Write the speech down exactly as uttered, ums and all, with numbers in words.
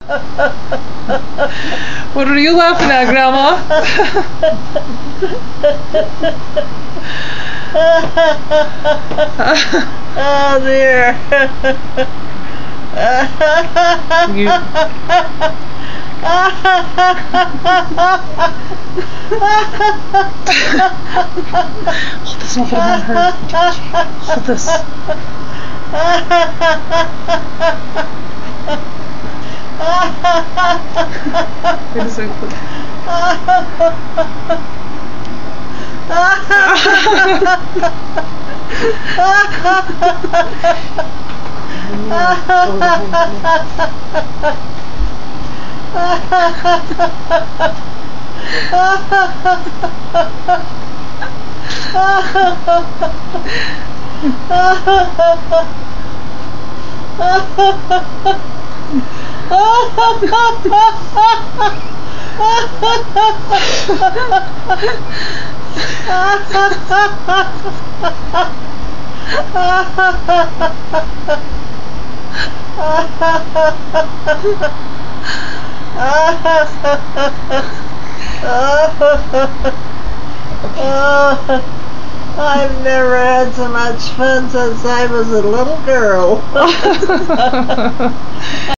What are you laughing at, Grandma? Oh dear. You... Hold this, don't put it on her. Hold this. Wait a second. I've never had so much fun since I was a little girl.